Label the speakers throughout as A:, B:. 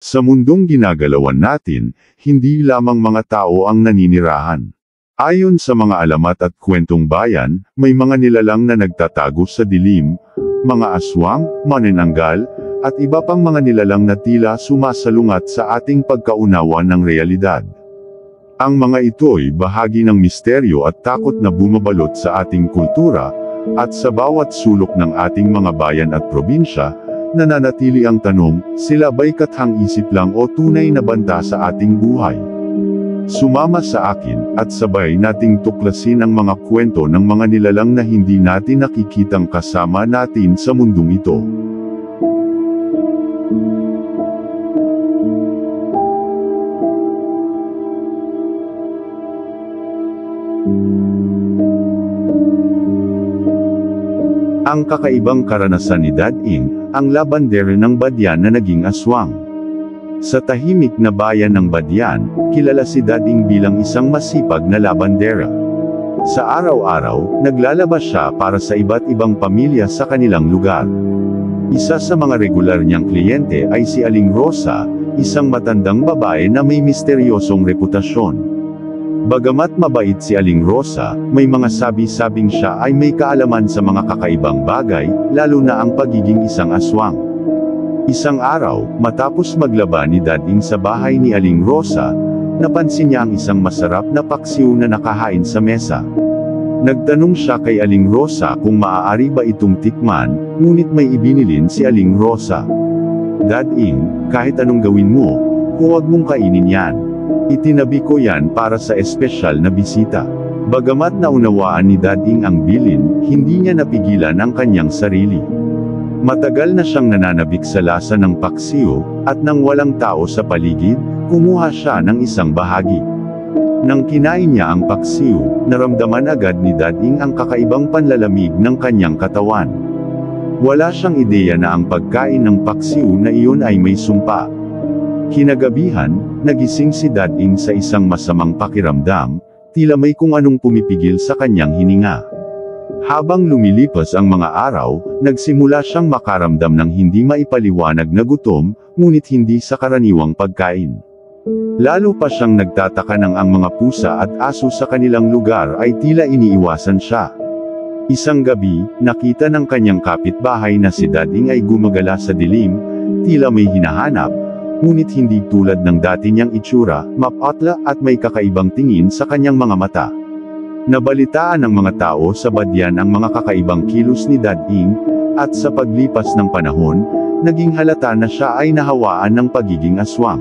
A: Sa mundong ginagalawan natin, hindi lamang mga tao ang naninirahan. Ayon sa mga alamat at kwentong bayan, may mga nilalang na nagtatago sa dilim, mga aswang, manananggal, at iba pang mga nilalang na tila sumasalungat sa ating pagkaunawa ng realidad. Ang mga ito'y bahagi ng misteryo at takot na bumabalot sa ating kultura, at sa bawat sulok ng ating mga bayan at probinsya, nananatili ang tanong, sila ba'y kathang-isip lang o tunay na banta sa ating buhay? Sumama sa akin, at sabay nating tuklasin ang mga kwento ng mga nilalang na hindi natin nakikitang kasama natin sa mundong ito. Ang kakaibang karanasan ni Dad Ing, ang labandera ng Badyan na naging aswang. Sa tahimik na bayan ng Badyan, kilala si Dad Ing bilang isang masipag na labandera. Sa araw-araw, naglalabas siya para sa iba't ibang pamilya sa kanilang lugar. Isa sa mga regular niyang kliyente ay si Aling Rosa, isang matandang babae na may misteryosong reputasyon. Bagamat mabait si Aling Rosa, may mga sabi-sabing siya ay may kaalaman sa mga kakaibang bagay, lalo na ang pagiging isang aswang. Isang araw, matapos maglaba ni Dad Ing sa bahay ni Aling Rosa, napansin niya ang isang masarap na paksiw na nakahain sa mesa. Nagtanong siya kay Aling Rosa kung maaari ba itong tikman, ngunit may ibinilin si Aling Rosa. Dad Ing, kahit anong gawin mo, huwag mong kainin yan. Itinabi ko yan para sa espesyal na bisita. Bagamat naunawaan ni Dad Ing ang bilin, hindi niya napigilan ang kanyang sarili. Matagal na siyang nananabik sa lasa ng paksiw, at nang walang tao sa paligid, kumuha siya ng isang bahagi. Nang kinain niya ang paksiw, naramdaman agad ni Dad Ing ang kakaibang panlalamig ng kanyang katawan. Wala siyang ideya na ang pagkain ng paksiw na iyon ay may sumpa. Kinagabihan, nagising si Dad Ing sa isang masamang pakiramdam, tila may kung anong pumipigil sa kanyang hininga. Habang lumilipas ang mga araw, nagsimula siyang makaramdam ng hindi maipaliwanag na gutom, ngunit hindi sa karaniwang pagkain. Lalo pa siyang nagtataka ng ang mga pusa at aso sa kanilang lugar ay tila iniiwasan siya. Isang gabi, nakita ng kanyang kapitbahay na si Dad Ing ay gumagala sa dilim, tila may hinahanap, ngunit hindi tulad ng dati niyang itsura, mapatla at may kakaibang tingin sa kanyang mga mata. Nabalitaan ng mga tao sa Badyan ang mga kakaibang kilos ni Dad Ing, at sa paglipas ng panahon, naging halata na siya ay nahawaan ng pagiging aswang.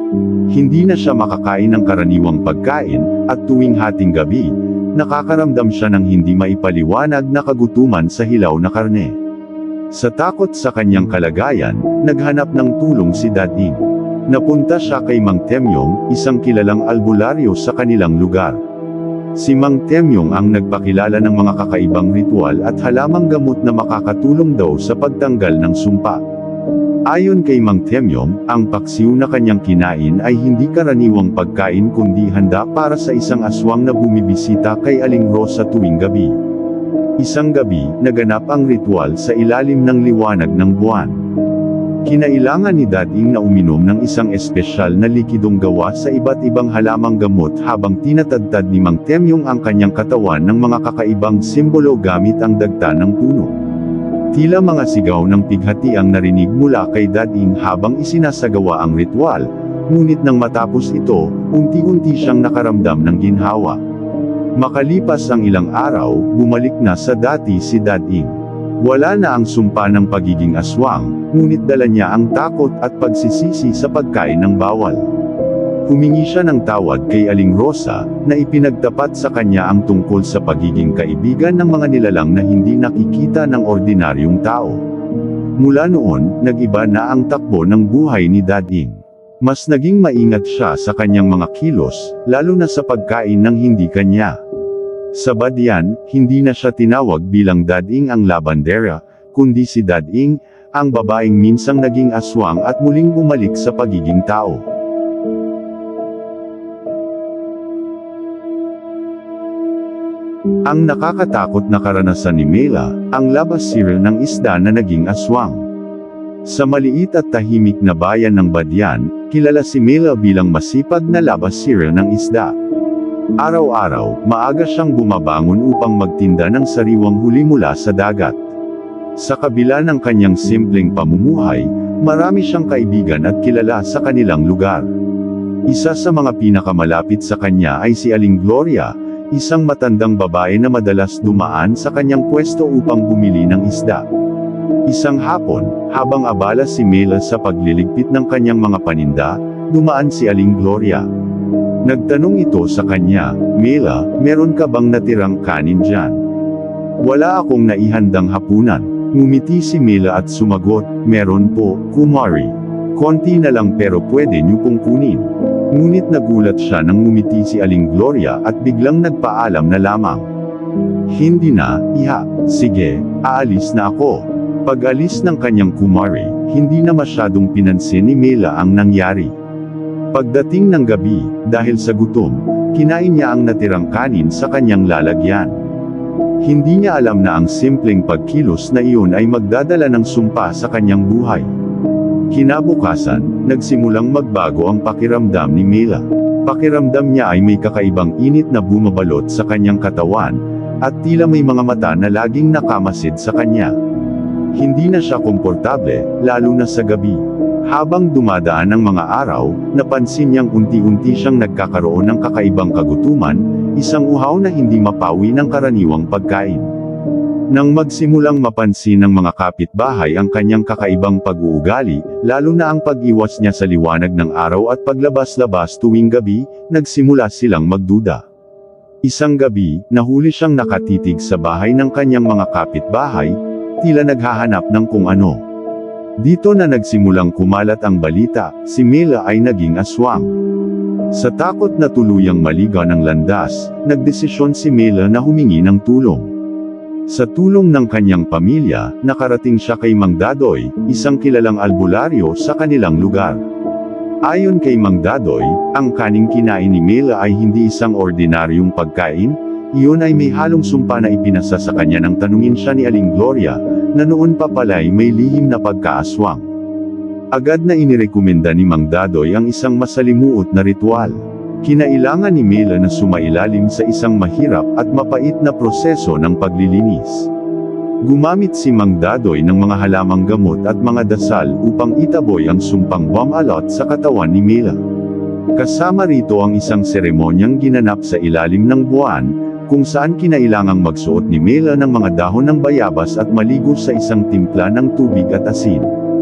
A: Hindi na siya makakain ng karaniwang pagkain, at tuwing hating gabi, nakakaramdam siya ng hindi maipaliwanag na kagutuman sa hilaw na karne. Sa takot sa kanyang kalagayan, naghanap ng tulong si Dad Ing. Napunta siya kay Mang Temyong, isang kilalang albularyo sa kanilang lugar. Si Mang Temyong ang nagpakilala ng mga kakaibang ritual at halamang gamot na makakatulong daw sa pagtanggal ng sumpa. Ayon kay Mang Temyong, ang paksiw na kanyang kinain ay hindi karaniwang pagkain kundi handa para sa isang aswang na bumibisita kay Aling Rosa tuwing gabi. Isang gabi, naganap ang ritual sa ilalim ng liwanag ng buwan. Kinailangan ni Dad Ing na uminom ng isang espesyal na likidong gawa sa iba't ibang halamang gamot habang tinatadtad ni Mang Temyong ang kanyang katawan ng mga kakaibang simbolo gamit ang dagta ng puno. Tila mga sigaw ng pighati ang narinig mula kay Dad Ing habang isinasagawa ang ritual, ngunit nang matapos ito, unti-unti siyang nakaramdam ng ginhawa. Makalipas ang ilang araw, bumalik na sa dati si Dad Ing. Wala na ang sumpa ng pagiging aswang, ngunit dala niya ang takot at pagsisisi sa pagkain ng bawal. Humingi siya ng tawad kay Aling Rosa, na ipinagtapat sa kanya ang tungkol sa pagiging kaibigan ng mga nilalang na hindi nakikita ng ordinaryong tao. Mula noon, nag-iba na ang takbo ng buhay ni Dad Ing. Mas naging maingat siya sa kanyang mga kilos, lalo na sa pagkain ng hindi kanya. Sa Badyan, hindi na siya tinawag bilang Dad Ing ang labandera, kundi si Dad Ing, ang babaeng minsang naging aswang at muling bumalik sa pagiging tao. Ang nakakatakot na karanasan ni Mela, ang labas serial ng isda na naging aswang. Sa maliit at tahimik na bayan ng Badyan, kilala si Mela bilang masipag na labasira ng isda. Araw-araw, maaga siyang bumabangon upang magtinda ng sariwang huli mula sa dagat. Sa kabila ng kanyang simpleng pamumuhay, marami siyang kaibigan at kilala sa kanilang lugar. Isa sa mga pinakamalapit sa kanya ay si Aling Gloria, isang matandang babae na madalas dumaan sa kanyang pwesto upang bumili ng isda. Isang hapon, habang abala si Mela sa pagliligpit ng kanyang mga paninda, dumaan si Aling Gloria. Nagtanong ito sa kanya, "Mela, meron ka bang natirang kanin dyan?" "Wala akong naihandang hapunan." Ngumiti si Mela at sumagot, "Meron po, Kumari. Konti na lang pero pwede niyo pong kunin." Ngunit nagulat siya nang ngumiti si Aling Gloria at biglang nagpaalam na lamang. "Hindi na, iha. Sige, aalis na ako." Pag-alis ng kanyang kumari, hindi na masyadong pinansin ni Mela ang nangyari. Pagdating ng gabi, dahil sa gutom, kinain niya ang natirang kanin sa kanyang lalagyan. Hindi niya alam na ang simpleng pagkilos na iyon ay magdadala ng sumpa sa kanyang buhay. Kinabukasan, nagsimulang magbago ang pakiramdam ni Mela. Pakiramdam niya ay may kakaibang init na bumabalot sa kanyang katawan, at tila may mga mata na laging nakamasid sa kanya. Hindi na siya komportable, lalo na sa gabi. Habang dumadaan ang mga araw, napansin niyang unti-unti siyang nagkakaroon ng kakaibang kagutuman, isang uhaw na hindi mapawi ng karaniwang pagkain. Nang magsimulang mapansin ng mga kapitbahay ang kanyang kakaibang pag-uugali, lalo na ang pag-iwas niya sa liwanag ng araw at paglabas-labas tuwing gabi, nagsimula silang magduda. Isang gabi, nahuli siyang nakatitig sa bahay ng kanyang mga kapitbahay, tila naghahanap ng kung ano. Dito na nagsimulang kumalat ang balita, si Mela ay naging aswang. Sa takot na tuluyang maligaw ng landas, nagdesisyon si Mela na humingi ng tulong. Sa tulong ng kanyang pamilya, nakarating siya kay Mang Dadoy, isang kilalang albularyo sa kanilang lugar. Ayon kay Mang Dadoy, ang kaning kinain ni Mela ay hindi isang ordinaryong pagkain, iyon ay may halong sumpa na ipinasa sa kanya nang tanungin siya ni Aling Gloria, na noon pa pala'y may lihim na pagkaaswang. Agad na inirekomenda ni Mang Dadoy ang isang masalimuot na ritual. Kinailangan ni Mela na sumailalim sa isang mahirap at mapait na proseso ng paglilinis. Gumamit si Mang Dadoy ng mga halamang gamot at mga dasal upang itaboy ang sumpang bumalot sa katawan ni Mela. Kasama rito ang isang seremonyang ginanap sa ilalim ng buwan, kung saan kinailangang magsuot ni Mela ng mga dahon ng bayabas at maligo sa isang timpla ng tubig at asin.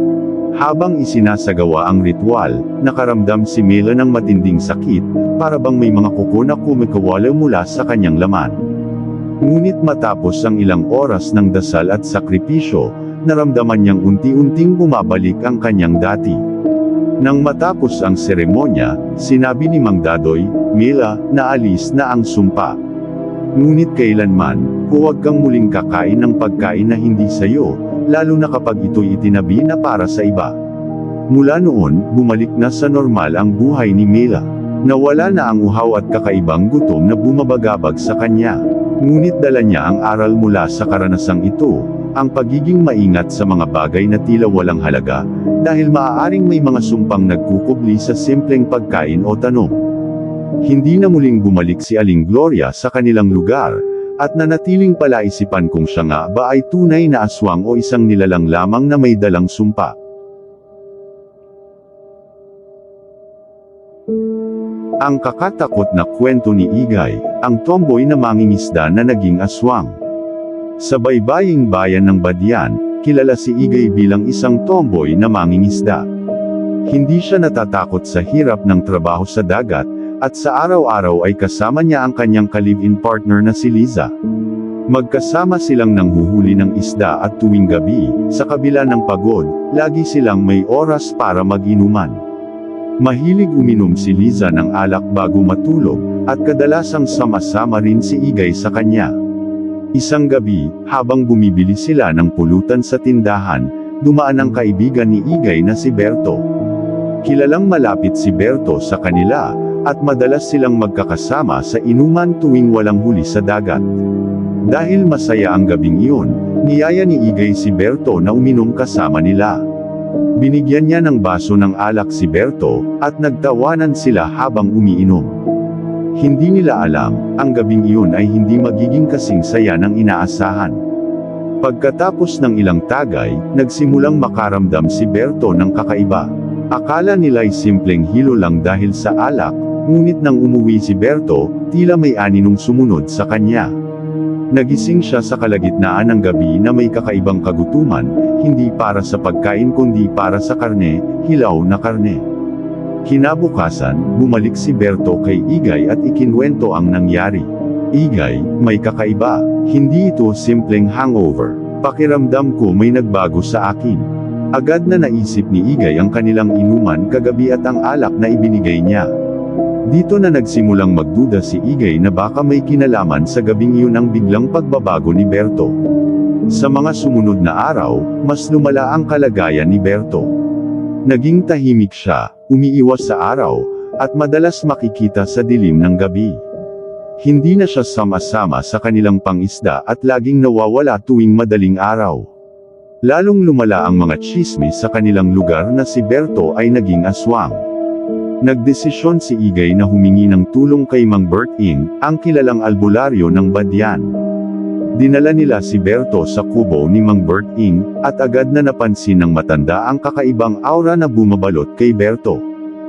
A: Habang isinasagawa ang ritual, nakaramdam si Mela ng matinding sakit, para bang may mga kuko na kumikawala mula sa kanyang laman. Ngunit matapos ang ilang oras ng dasal at sakripisyo, naramdaman niyang unti-unting bumabalik ang kanyang dati. Nang matapos ang seremonya, sinabi ni Mang Dadoy, "Mela, naalis na ang sumpa. Ngunit kailanman, huwag kang muling kakain ng pagkain na hindi sayo, lalo na kapag ito'y itinabi na para sa iba." Mula noon, bumalik na sa normal ang buhay ni Mela. Nawala na ang uhaw at kakaibang gutom na bumabagabag sa kanya. Ngunit dala niya ang aral mula sa karanasang ito, ang pagiging maingat sa mga bagay na tila walang halaga, dahil maaaring may mga sumpang nagkukubli sa simpleng pagkain o tanong. Hindi na muling bumalik si Aling Gloria sa kanilang lugar, at nanatiling palaisipan kung siya nga ba ay tunay na aswang o isang nilalang lamang na may dalang sumpa. Ang kakatakot na kwento ni Igay, ang tomboy na mangingisda na naging aswang. Sa baybaying bayan ng Badyan, kilala si Igay bilang isang tomboy na mangingisda. Hindi siya natatakot sa hirap ng trabaho sa dagat, at sa araw-araw ay kasama niya ang kanyang ka-live-in partner na si Liza. Magkasama silang nanghuhuli ng isda at tuwing gabi, sa kabila ng pagod, lagi silang may oras para mag-inuman. Mahilig uminom si Liza ng alak bago matulog, at kadalasang sama-sama rin si Igay sa kanya. Isang gabi, habang bumibili sila ng pulutan sa tindahan, dumaan ang kaibigan ni Igay na si Berto. Kilalang malapit si Berto sa kanila, at madalas silang magkakasama sa inuman tuwing walang huli sa dagat. Dahil masaya ang gabing iyon, niyaya ni Igay si Berto na uminom kasama nila. Binigyan niya ng baso ng alak si Berto, at nagtawanan sila habang umiinom. Hindi nila alam, ang gabing iyon ay hindi magiging kasing saya ng inaasahan. Pagkatapos ng ilang tagay, nagsimulang makaramdam si Berto ng kakaiba. Akala nila'y simpleng hilo lang dahil sa alak, ngunit nang umuwi si Berto, tila may aninong sumunod sa kanya. Nagising siya sa kalagitnaan ng gabi na may kakaibang kagutuman, hindi para sa pagkain kundi para sa karne, hilaw na karne. Kinabukasan, bumalik si Berto kay Igay at ikinwento ang nangyari. Igay, may kakaiba. Hindi ito simpleng hangover. Pakiramdam ko may nagbago sa akin. Agad na naisip ni Igay ang kanilang inuman kagabi at ang alak na ibinigay niya. Dito na nagsimulang magduda si Igay na baka may kinalaman sa gabing iyon ang biglang pagbabago ni Berto. Sa mga sumunod na araw, mas lumala ang kalagayan ni Berto. Naging tahimik siya, umiiwas sa araw, at madalas makikita sa dilim ng gabi. Hindi na siya sama-sama sa kanilang pangisda at laging nawawala tuwing madaling araw. Lalong lumala ang mga tsismis sa kanilang lugar na si Berto ay naging aswang. Nagdesisyon si Igay na humingi ng tulong kay Mang Bert Ing, ang kilalang albularyo ng Badyan. Dinala nila si Berto sa kubo ni Mang Bert Ing, at agad na napansin ng matanda ang kakaibang aura na bumabalot kay Berto.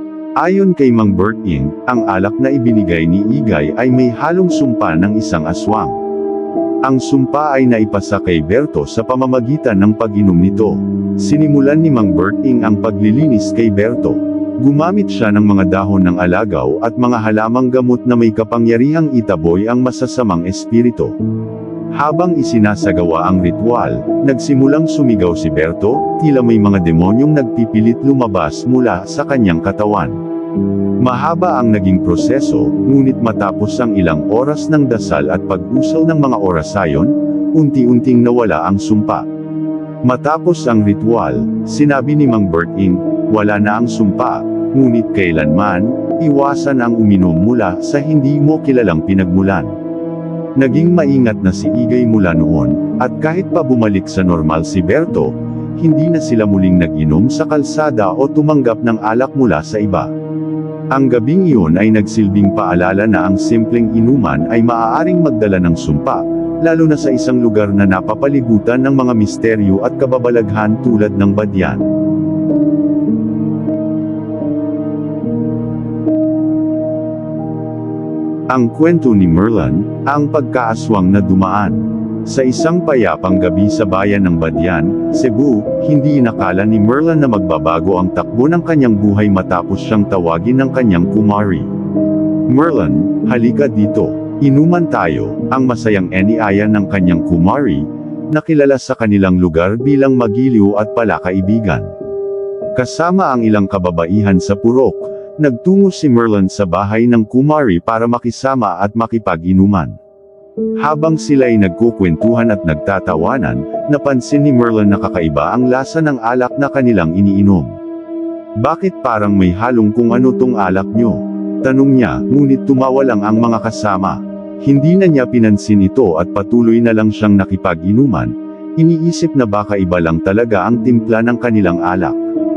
A: Ayon kay Mang Bert Ing, ang alak na ibinigay ni Igay ay may halong sumpa ng isang aswang. Ang sumpa ay naipasa kay Berto sa pamamagitan ng pag-inom nito. Sinimulan ni Mang Bert Ing ang paglilinis kay Berto. Gumamit siya ng mga dahon ng alagaw at mga halamang gamot na may kapangyarihang itaboy ang masasamang espiritu. Habang isinasagawa ang ritual, nagsimulang sumigaw si Berto, tila may mga demonyong nagpipilit lumabas mula sa kanyang katawan. Mahaba ang naging proseso, ngunit matapos ang ilang oras ng dasal at pag-usal ng mga orasayon, unti-unting nawala ang sumpa. Matapos ang ritual, sinabi ni Mang Bert Ing, wala na ang sumpa, ngunit kailanman, iwasan ang uminom mula sa hindi mo kilalang pinagmulan. Naging maingat na si Igay mula noon, at kahit pa bumalik sa normal si Berto, hindi na sila muling nag-inom sa kalsada o tumanggap ng alak mula sa iba. Ang gabing iyon ay nagsilbing paalala na ang simpleng inuman ay maaaring magdala ng sumpa, lalo na sa isang lugar na napapalibutan ng mga misteryo at kababalaghan tulad ng Badyan. Ang kwento ni Merlin, ang pagkaaswang na dumaan. Sa isang payapang gabi sa bayan ng Badyan, Cebu, hindi inakala ni Merlin na magbabago ang takbo ng kanyang buhay matapos siyang tawagin ng kanyang kumari. Merlin, halika dito. Inuman tayo, ang masayang iniaya ng kanyang kumari, nakilala sa kanilang lugar bilang magiliw at palakaibigan. Kasama ang ilang kababaihan sa purok, nagtungo si Merlin sa bahay ng kumari para makisama at makipag-inuman. Habang sila ay nagkukwentuhan at nagtatawanan, napansin ni Merlin na kakaiba ang lasa ng alak na kanilang iniinom. Bakit parang may halong kung ano tong alak nyo? Tanong niya, ngunit tumawa lang ang mga kasama. Hindi na niya pinansin ito at patuloy na lang siyang nakipag-inuman, iniisip na baka iba lang talaga ang timpla ng kanilang alak.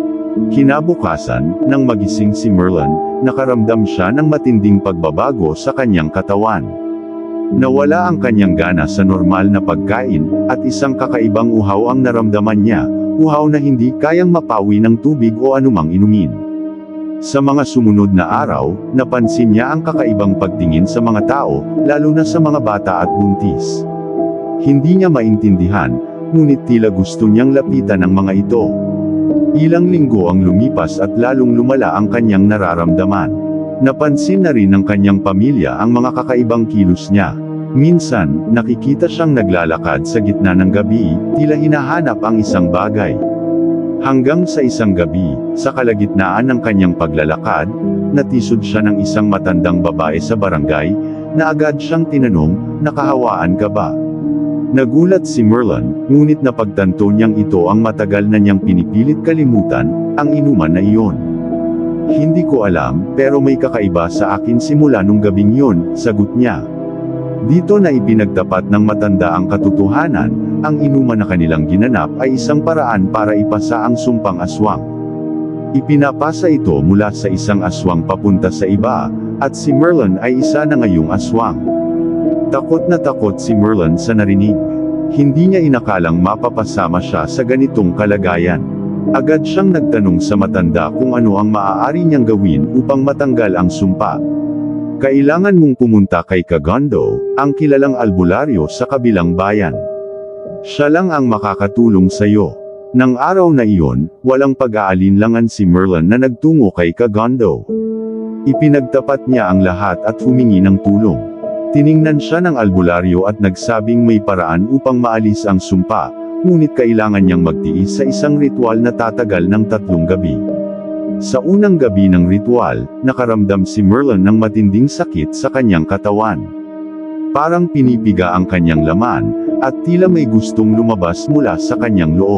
A: Kinabukasan, nang magising si Merlin, nakaramdam siya ng matinding pagbabago sa kanyang katawan. Nawala ang kanyang gana sa normal na pagkain, at isang kakaibang uhaw ang naramdaman niya, uhaw na hindi kayang mapawi ng tubig o anumang inumin. Sa mga sumunod na araw, napansin niya ang kakaibang pagtingin sa mga tao, lalo na sa mga bata at buntis. Hindi niya maintindihan, ngunit tila gusto niyang lapitan ang mga ito. Ilang linggo ang lumipas at lalong lumala ang kanyang nararamdaman. Napansin na rin ng kanyang pamilya ang mga kakaibang kilos niya. Minsan, nakikita siyang naglalakad sa gitna ng gabi, tila hinahanap ang isang bagay. Hanggang sa isang gabi, sa kalagitnaan ng kanyang paglalakad, natisod siya ng isang matandang babae sa barangay, na agad siyang tinanong, nakahawaan ka ba? Nagulat si Merlin, ngunit napagtanto niyang ito ang matagal na niyang pinipilit kalimutan, ang inuman na iyon. Hindi ko alam, pero may kakaiba sa akin simula nung gabing yun, sagot niya. Dito na ipinagtapat ng matanda ang katotohanan, ang inuman na kanilang ginanap ay isang paraan para ipasa ang sumpang aswang. Ipinapasa ito mula sa isang aswang papunta sa iba, at si Merlin ay isa na ngayong aswang. Takot na takot si Merlin sa narinig. Hindi niya inakalang mapapasama siya sa ganitong kalagayan. Agad siyang nagtanong sa matanda kung ano ang maaari niyang gawin upang matanggal ang sumpa. Kailangan mong pumunta kay Kagondo, ang kilalang albularyo sa kabilang bayan. Siya lang ang makakatulong sa iyo. Nang araw na iyon, walang pag-aalinlangan si Merlin na nagtungo kay Kagondo. Ipinagtapat niya ang lahat at humingi ng tulong. Tiningnan siya ng albularyo at nagsabing may paraan upang maalis ang sumpa, ngunit kailangan niyang magtiis sa isang ritual na tatagal ng 3 gabi. Sa unang gabi ng ritual, nakaramdam si Merlin ng matinding sakit sa kanyang katawan. Parang pinipiga ang kanyang laman, at tila may gustong lumabas mula sa kanyang loob.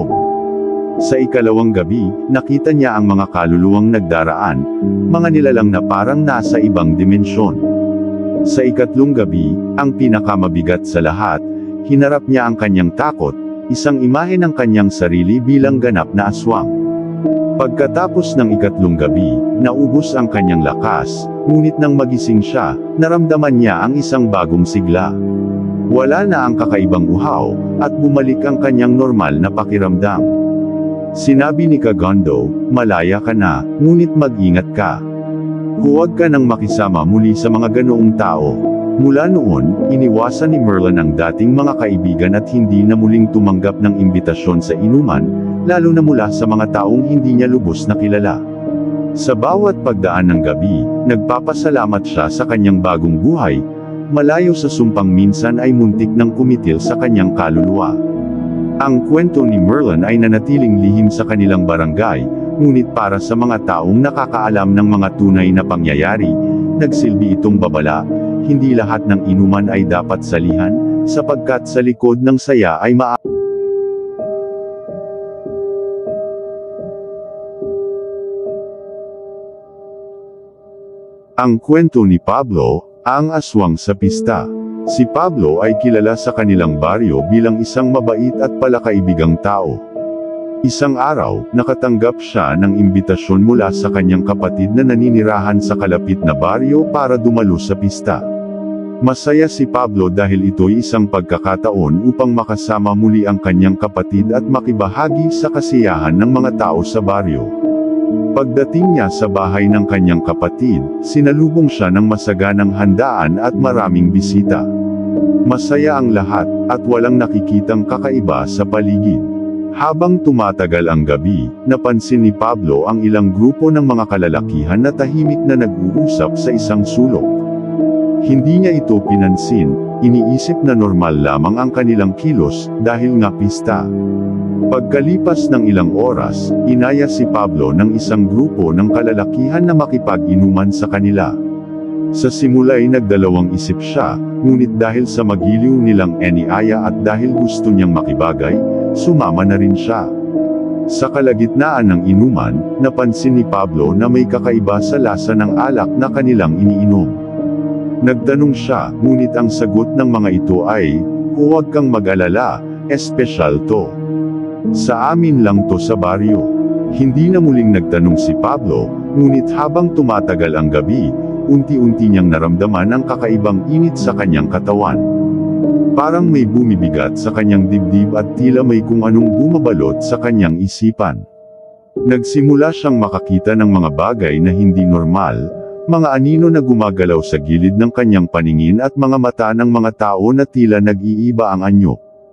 A: Sa ikalawang gabi, nakita niya ang mga kaluluwang nagdaraan, mga nilalang na parang nasa ibang dimensyon. Sa ikatlong gabi, ang pinakamabigat sa lahat, hinarap niya ang kanyang takot, isang imahe ng kanyang sarili bilang ganap na aswang. Pagkatapos ng ikatlong gabi, naubos ang kanyang lakas, ngunit nang magising siya, naramdaman niya ang isang bagong sigla. Wala na ang kakaibang uhaw, at bumalik ang kanyang normal na pakiramdam. Sinabi ni Kagondo, malaya ka na, ngunit mag-ingat ka. Huwag ka nang makisama muli sa mga ganoong tao. Mula noon, iniwasan ni Merlin ang dating mga kaibigan at hindi na muling tumanggap ng imbitasyon sa inuman, lalo na mula sa mga taong hindi niya lubos na kilala. Sa bawat pagdaan ng gabi, nagpapasalamat siya sa kanyang bagong buhay, malayo sa sumpang minsan ay muntik ng kumitil sa kanyang kaluluwa. Ang kwento ni Merlin ay nanatiling lihim sa kanilang barangay, ngunit para sa mga taong nakakaalam ng mga tunay na pangyayari, nagsilbi itong babala, hindi lahat ng inuman ay dapat salihan, sapagkat sa likod ng saya ay Ang kwento ni Pablo, ang aswang sa pista. Si Pablo ay kilala sa kanilang baryo bilang isang mabait at palakaibigang tao. Isang araw, nakatanggap siya ng imbitasyon mula sa kanyang kapatid na naninirahan sa kalapit na baryo para dumalo sa pista. Masaya si Pablo dahil ito'y isang pagkakataon upang makasama muli ang kanyang kapatid at makibahagi sa kasiyahan ng mga tao sa baryo. Pagdating niya sa bahay ng kanyang kapatid, sinalubong siya ng masaganang handaan at maraming bisita. Masaya ang lahat, at walang nakikitang kakaiba sa paligid. Habang tumatagal ang gabi, napansin ni Pablo ang ilang grupo ng mga kalalakihan na tahimik na nag-uusap sa isang sulok. Hindi niya ito pinansin, iniisip na normal lamang ang kanilang kilos, dahil nga pista. Pagkalipas ng ilang oras, inaya si Pablo ng isang grupo ng kalalakihan na makipag-inuman sa kanila. Sa simula'y nagdalawang isip siya, ngunit dahil sa magiliw nilang iniaya at dahil gusto niyang makibagay, sumama na rin siya. Sa kalagitnaan ng inuman, napansin ni Pablo na may kakaiba sa lasa ng alak na kanilang iniinom. Nagtanong siya, ngunit ang sagot ng mga ito ay, huwag kang mag-alala, espesyal to. Sa amin lang to sa baryo. Hindi na muling nagtanong si Pablo, ngunit habang tumatagal ang gabi, unti-unti niyang naramdaman ang kakaibang init sa kanyang katawan. Parang may bumibigat sa kanyang dibdib at tila may kung anong bumabalot sa kanyang isipan. Nagsimula siyang makakita ng mga bagay na hindi normal, mga anino na gumagalaw sa gilid ng kanyang paningin at mga mata ng mga tao na tila nag-iiba ang anyo.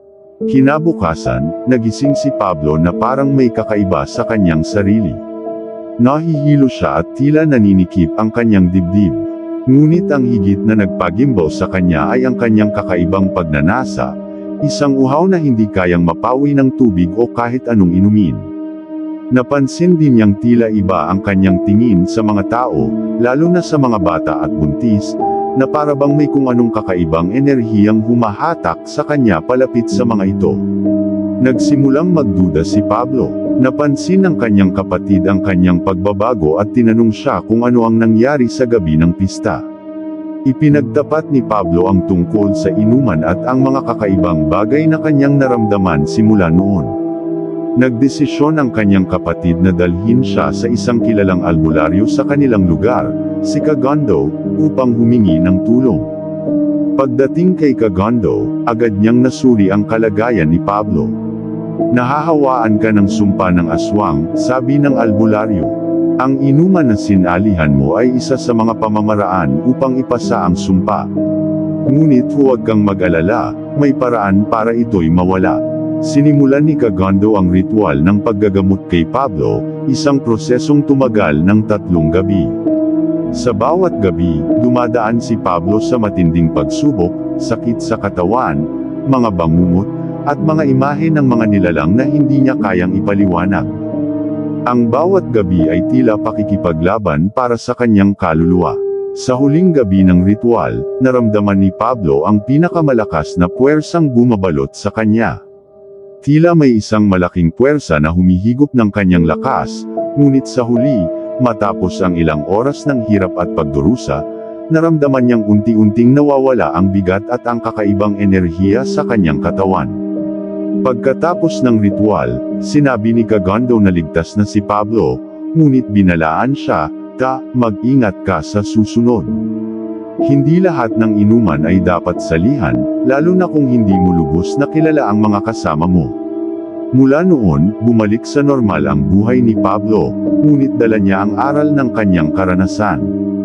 A: Kinabukasan, nagising si Pablo na parang may kakaiba sa kanyang sarili. Nahihilo siya at tila naninikip ang kanyang dibdib. Ngunit ang higit na nagpagimbaw sa kanya ay ang kanyang kakaibang pagnanasa, isang uhaw na hindi kayang mapawi ng tubig o kahit anong inumin. Napansin din niyang tila iba ang kanyang tingin sa mga tao, lalo na sa mga bata at buntis, na parabang may kung anong kakaibang enerhiyang humahatak sa kanya palapit sa mga ito. Nagsimulang magduda si Pablo. Napansin ng kanyang kapatid ang kanyang pagbabago at tinanong siya kung ano ang nangyari sa gabi ng pista. Ipinagtapat ni Pablo ang tungkol sa inuman at ang mga kakaibang bagay na kanyang naramdaman simula noon. Nagdesisyon ang kanyang kapatid na dalhin siya sa isang kilalang albularyo sa kanilang lugar, si Kagondo, upang humingi ng tulong. Pagdating kay Kagondo, agad niyang nasuri ang kalagayan ni Pablo. Nahahawaan ka ng sumpa ng aswang, sabi ng albularyo. Ang inuman na sinalihan mo ay isa sa mga pamamaraan upang ipasa ang sumpa. Ngunit huwag kang mag-alala, may paraan para ito'y mawala. Sinimulan ni Kagondo ang ritual ng paggagamot kay Pablo, isang prosesong tumagal ng 3 gabi. Sa bawat gabi, dumadaan si Pablo sa matinding pagsubok, sakit sa katawan, mga bangungot, at mga imahe ng mga nilalang na hindi niya kayang ipaliwanag. Ang bawat gabi ay tila pakikipaglaban para sa kanyang kaluluwa. Sa huling gabi ng ritual, naramdaman ni Pablo ang pinakamalakas na puwersang bumabalot sa kanya. Tila may isang malaking puwersa na humihigop ng kanyang lakas, ngunit sa huli, matapos ang ilang oras ng hirap at pagdurusa, naramdaman niyang unti-unting nawawala ang bigat at ang kakaibang enerhiya sa kanyang katawan. Pagkatapos ng ritual, sinabi ni Kagondo na ligtas na si Pablo, ngunit binalaan siya, mag-ingat ka sa susunod. Hindi lahat ng inuman ay dapat salihan, lalo na kung hindi mo lubos na kilala ang mga kasama mo. Mula noon, bumalik sa normal ang buhay ni Pablo, ngunit dala niya ang aral ng kanyang karanasan.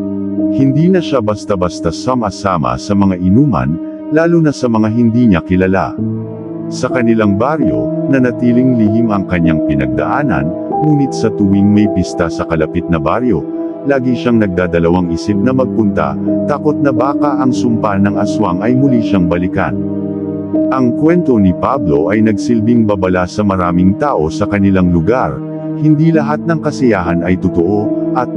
A: Hindi na siya basta-basta sama-sama sa mga inuman, lalo na sa mga hindi niya kilala. Sa kanilang baryo, nanatiling lihim ang kanyang pinagdaanan, ngunit sa tuwing may pista sa kalapit na baryo, lagi siyang nagdadalawang isip na magpunta, takot na baka ang sumpa ng aswang ay muli siyang balikan. Ang kwento ni Pablo ay nagsilbing babala sa maraming tao sa kanilang lugar, hindi lahat ng kasiyahan ay totoo, at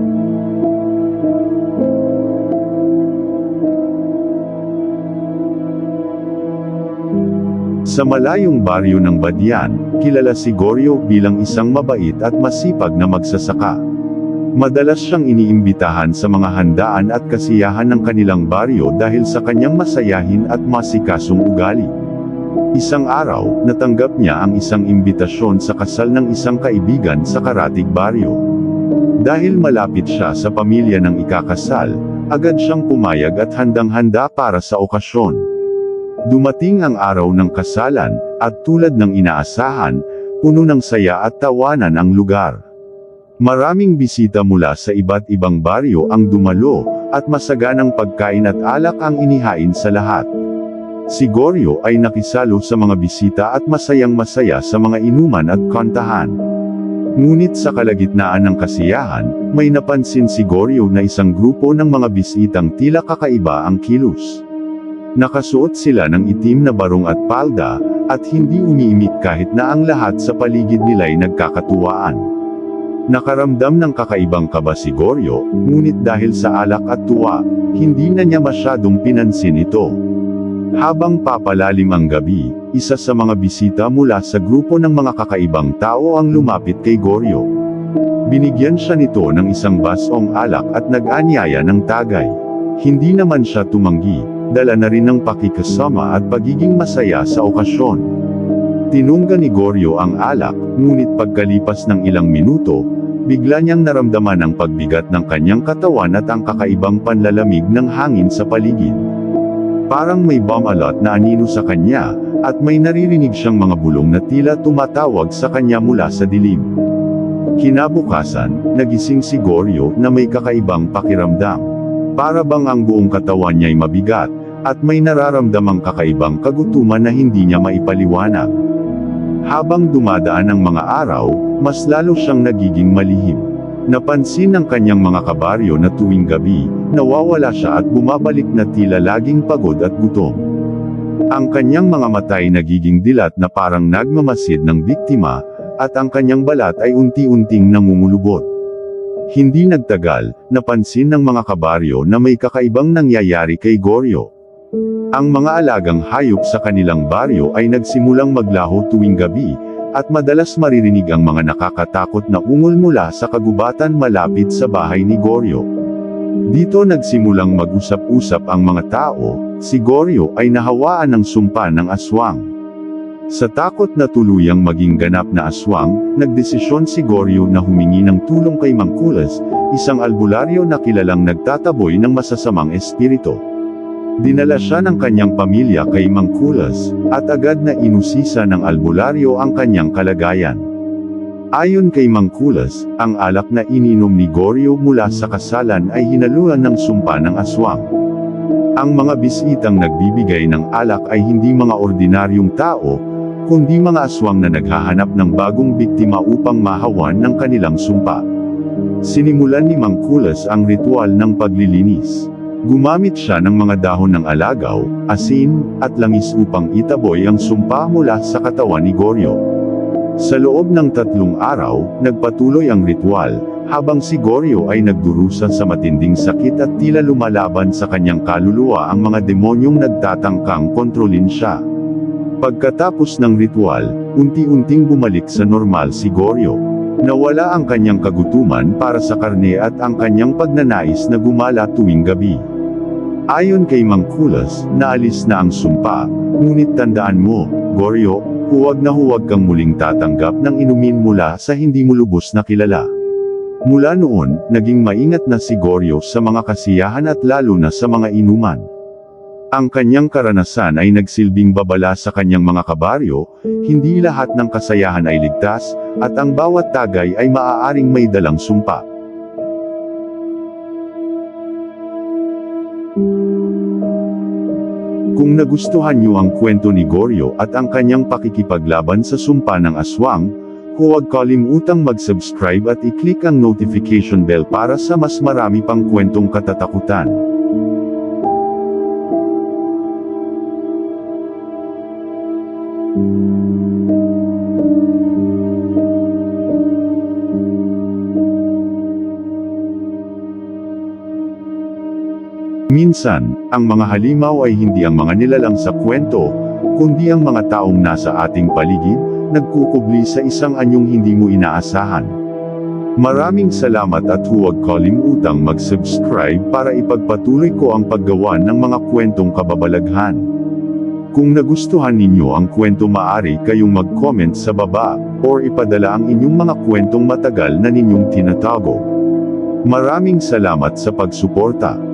A: sa malayong baryo ng Badian, kilala si Goryo bilang isang mabait at masipag na magsasaka. Madalas siyang iniimbitahan sa mga handaan at kasiyahan ng kanilang baryo dahil sa kanyang masayahin at masikasong ugali. Isang araw, natanggap niya ang isang imbitasyon sa kasal ng isang kaibigan sa Karatig baryo. Dahil malapit siya sa pamilya ng ikakasal, agad siyang pumayag at handang-handa para sa okasyon. Dumating ang araw ng kasalan, at tulad ng inaasahan, puno ng saya at tawanan ang lugar. Maraming bisita mula sa iba't ibang baryo ang dumalo, at masaganang pagkain at alak ang inihain sa lahat. Si Goryo ay nakisalo sa mga bisita at masayang-masaya sa mga inuman at kantahan. Ngunit sa kalagitnaan ng kasiyahan, may napansin si Goryo na isang grupo ng mga bisitang tila kakaiba ang kilos. Nakasuot sila ng itim na barong at palda, at hindi umiimik kahit na ang lahat sa paligid nila'y nagkakatuwaan. Nakaramdam ng kakaibang kaba si Goryo, ngunit dahil sa alak at tuwa, hindi na niya masyadong pinansin ito. Habang papalalim ang gabi, isa sa mga bisita mula sa grupo ng mga kakaibang tao ang lumapit kay Goryo. Binigyan siya nito ng isang basong alak at nag-anyaya ng tagay. Hindi naman siya tumanggi, dala na rin ng pakikasama at pagiging masaya sa okasyon. Tinungga ni Goryo ang alak, ngunit pagkalipas ng ilang minuto, bigla niyang naramdaman ang pagbigat ng kanyang katawan at ang kakaibang panlalamig ng hangin sa paligid. Parang may bumalot na anino sa kanya, at may naririnig siyang mga bulong na tila tumatawag sa kanya mula sa dilim. Kinabukasan, nagising si Goryo na may kakaibang pakiramdam. Para bang ang buong katawan niya'y mabigat, at may nararamdamang kakaibang kagutuman na hindi niya maipaliwanag. Habang dumadaan ang mga araw, mas lalo siyang nagiging malihim. Napansin ng kanyang mga kabaryo na tuwing gabi, nawawala siya at bumabalik na tila laging pagod at gutom. Ang kanyang mga matay nagiging dilat na parang nagmamasid ng biktima, at ang kanyang balat ay unti-unting nangungulubot. Hindi nagtagal, napansin ng mga kabaryo na may kakaibang nangyayari kay Goryo. Ang mga alagang hayop sa kanilang baryo ay nagsimulang maglaho tuwing gabi, at madalas maririnig ang mga nakakatakot na ungol mula sa kagubatan malapit sa bahay ni Goryo. Dito nagsimulang mag-usap-usap ang mga tao. Si Goryo ay nahawaan ng sumpa ng aswang. Sa takot na tuluyang maging ganap na aswang, nagdesisyon si Goryo na humingi ng tulong kay Mang Kulas, isang albularyo na kilalang nagtataboy ng masasamang espiritu. Dinala siya ng kanyang pamilya kay Mang Kulas, at agad na inusisa ng albularyo ang kanyang kalagayan. Ayon kay Mang Kulas, ang alak na ininom ni Goryo mula sa kasalan ay hinaluan ng sumpa ng aswang. Ang mga bisitang nagbibigay ng alak ay hindi mga ordinaryong tao, kundi mga aswang na naghahanap ng bagong biktima upang mahawan ng kanilang sumpa. Sinimulan ni Mang Kulas ang ritual ng paglilinis. Gumamit siya ng mga dahon ng alagaw, asin, at langis upang itaboy ang sumpa mula sa katawan ni Goryo. Sa loob ng 3 araw, nagpatuloy ang ritual, habang si Goryo ay nagdurusa sa matinding sakit at tila lumalaban sa kanyang kaluluwa ang mga demonyong nagtatangkang kontrolin siya. Pagkatapos ng ritual, unti-unting bumalik sa normal si Goryo. Nawala ang kanyang kagutuman para sa karne at ang kanyang pagnanais na gumala tuwing gabi. Ayon kay Mang Kulas, naalis na ang sumpa, ngunit tandaan mo, Goryo, huwag kang muling tatanggap ng inumin mula sa hindi mo lubos na kilala. Mula noon, naging maingat na si Goryo sa mga kasiyahan at lalo na sa mga inuman. Ang kanyang karanasan ay nagsilbing babala sa kanyang mga kabaryo, hindi lahat ng kasayahan ay ligtas, at ang bawat tagay ay maaaring may dalang sumpa. Kung nagustuhan niyo ang kwento ni Goryo at ang kanyang pakikipaglaban sa sumpa ng aswang, huwag kalimutang mag-subscribe at i-click ang notification bell para sa mas marami pang kwentong katatakutan. Minsan, ang mga halimaw ay hindi ang mga nilalang sa kwento, kundi ang mga taong nasa ating paligid, nagkukubli sa isang anyong hindi mo inaasahan. Maraming salamat at huwag kalimutang mag-subscribe para ipagpatuloy ko ang paggawa ng mga kwentong kababalaghan. Kung nagustuhan ninyo ang kwento, maaari kayong mag-comment sa baba, or ipadala ang inyong mga kwentong matagal na ninyong tinatago. Maraming salamat sa pagsuporta.